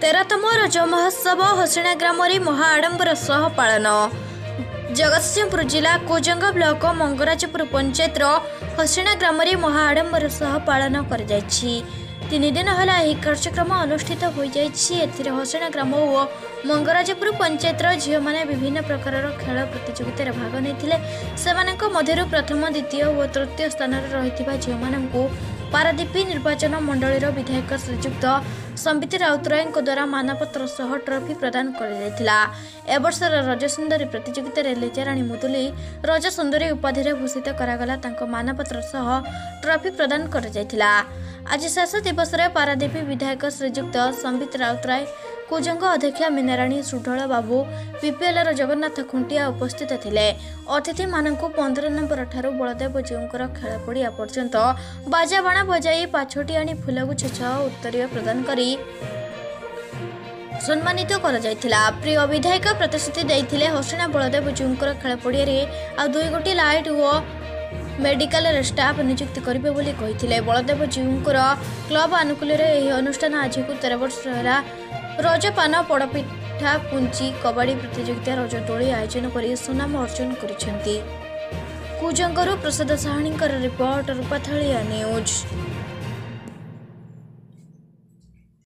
13तम रज महोत्सव हसिणा ग्राम महा आडंबर सह पालन। जगतसिंहपुर जिला कोजंग ब्लॉक मंगराजपुर पंचायत हसिणा ग्राम महा आडंबर सह पालन कर 3 दिन है यह कार्यक्रम अनुष्ठित हो जाए। हसिणा ग्राम और मंगराजपुर पंचायत झील मैंने विभिन्न प्रकार खेल प्रतियोगितार भाग नहीं। प्रथम द्वितीय और तृतीय स्थान रही झील मान पारादीप निर्वाचन मंडल विधायक श्रीजुक्त संबित राउतराय द्वारा मानपत्र सह ट्रॉफी प्रदान कर वर्षर रजसुंदरी प्रतियोगित लीजाराणी मुदुली रजसुंदरी उपाधि भूषित करागला मानपत्र सह ट्रॉफी प्रदान कर आज शेष दिवस पारादीप विधायक श्रीजुक्त संबित राउतराय, कुजंग अध्यक्षा मीनाराणी सुढळ बाबू, पीपीएल जगन्नाथ खुंटिया उपस्थित थिले। अतिथि मानक 15 नंबर ठारू बलदेव जीउंकर खेल पड़िया पर्यंत बाजाबाण बजाई पाछोटी आनी फुलगुच्छ उत्तरीय प्रदान करी सम्मानित कर जायथिला। प्रिय विधायक प्रतिश्रुति देइथिले हसिणा बलदेव जीउंकर खेल पड़िया आ 2 गोटी लाइट और मेडिकल स्टाफ नियुक्त करेंगे बोली कही। बलदेव जीउंकर क्लब आनुकूल्य यह अनुष्ठान आज को 13 वर्ष है। रजपान पड़पिठा पुंची कबाड़ी प्रतियोगिता रजदोली आयोजन कर सुनाम अर्जन कर। कुजंगरू प्रसाद साहानी रिपोर्ट रूपाथलिया न्यूज।